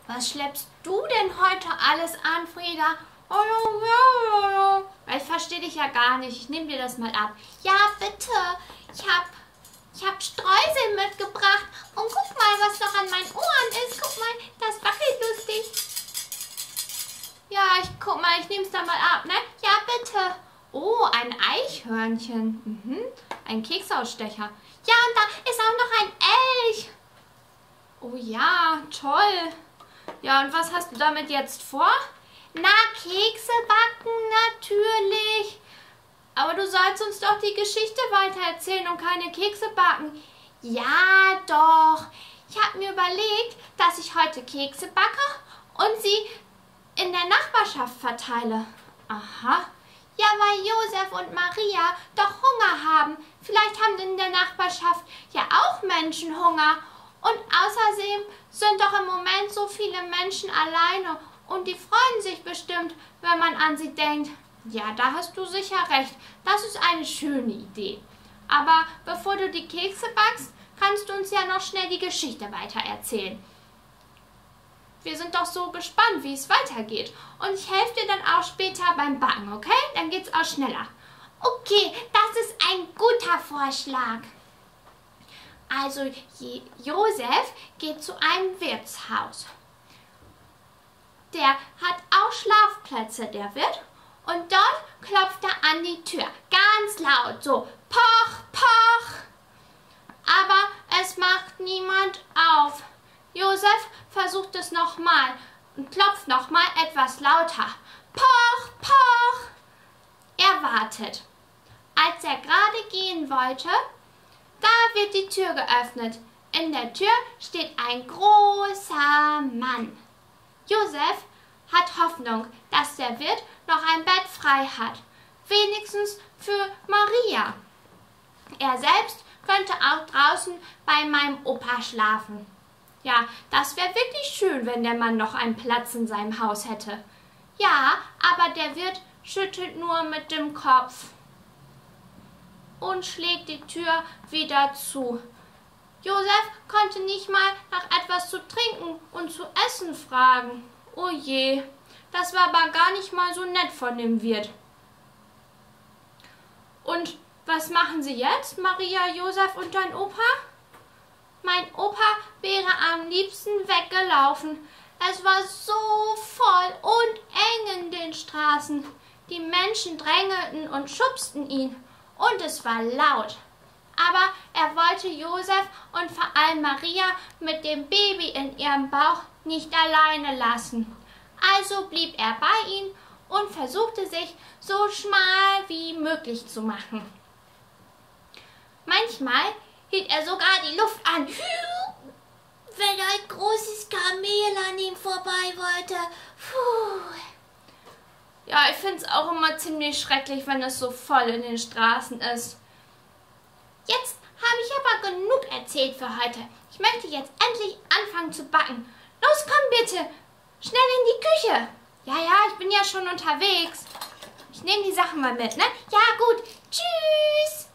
Was schleppst du denn heute alles an, Frieda? Ich verstehe dich ja gar nicht. Ich nehme dir das mal ab. Ja, bitte. Ich hab Streusel mitgebracht. Und guck mal, was noch an meinen Ohren ist. Guck mal, das wackelt lustig. Ja, guck mal, ich nehme es da mal ab, ne? Ja, bitte. Oh, ein Eichhörnchen. Ein Keksausstecher. Ja, und da ist auch noch ein Elch. Oh ja, toll. Ja, und was hast du damit jetzt vor? Na, Kekse backen natürlich. Aber du sollst uns doch die Geschichte weitererzählen und keine Kekse backen. Ja, doch. Ich habe mir überlegt, dass ich heute Kekse backe und sie in der Nachbarschaft verteile. Aha. Ja, weil Josef und Maria doch Hunger haben. Vielleicht haben in der Nachbarschaft ja auch Menschen Hunger. Und außerdem sind doch im Moment so viele Menschen alleine und die freuen sich bestimmt, wenn man an sie denkt. Ja, da hast du sicher recht. Das ist eine schöne Idee. Aber bevor du die Kekse backst, kannst du uns ja noch schnell die Geschichte weitererzählen. Wir sind doch so gespannt, wie es weitergeht. Und ich helfe dir dann auch später beim Backen, okay? Dann geht's auch schneller. Okay, das ist ein guter Vorschlag. Also Josef geht zu einem Wirtshaus. Der hat auch Schlafplätze, der Wirt. Und dort klopft er an die Tür. Ganz laut, so poch, poch. Aber es macht niemand auf. Josef versucht es nochmal und klopft nochmal etwas lauter. Poch, poch. Er wartet. Als er gerade gehen wollte, da wird die Tür geöffnet. In der Tür steht ein großer Mann. Josef hat Hoffnung, dass der Wirt noch ein Bett frei hat. Wenigstens für Maria. Er selbst könnte auch draußen bei meinem Opa schlafen. Ja, das wäre wirklich schön, wenn der Mann noch einen Platz in seinem Haus hätte. Ja, aber der Wirt schüttelt nur mit dem Kopf und schlägt die Tür wieder zu. Josef konnte nicht mal nach etwas zu trinken und zu essen fragen. Oh je, das war aber gar nicht mal so nett von dem Wirt. Und was machen Sie jetzt, Maria, Josef und dein Opa? Mein Opa wäre am liebsten weggelaufen. Es war so voll und eng in den Straßen. Die Menschen drängelten und schubsten ihn. Und es war laut. Aber er wollte Josef und vor allem Maria mit dem Baby in ihrem Bauch nicht alleine lassen. Also blieb er bei ihnen und versuchte sich so schmal wie möglich zu machen. Manchmal hielt er sogar die Luft an, wenn ein großes Kamel an ihm vorbei wollte. Puh. Ja, ich finde es auch immer ziemlich schrecklich, wenn es so voll in den Straßen ist. Jetzt habe ich aber genug erzählt für heute. Ich möchte jetzt endlich anfangen zu backen. Los, komm bitte, schnell in die Küche. Ja, ich bin ja schon unterwegs. Ich nehme die Sachen mal mit, ne? Ja, gut. Tschüss.